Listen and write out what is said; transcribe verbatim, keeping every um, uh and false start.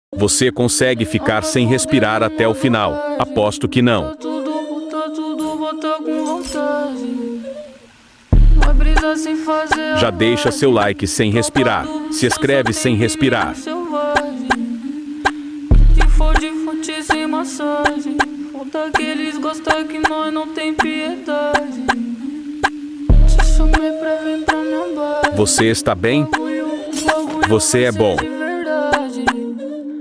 Você consegue ficar sem respirar até o final? Aposto que não. Já deixa seu like sem respirar. Se inscreve sem respirar. Daqueles gostar que nós não tem piedade. Te chamei pra vir pra minha base. Você está bem? Você é bom.